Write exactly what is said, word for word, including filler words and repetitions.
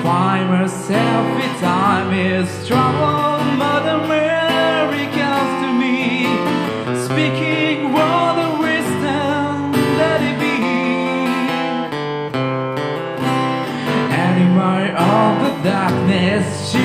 find myself in time is trouble. Mother Mary comes to me, speaking word of wisdom, let it be. Animal of the darkness, she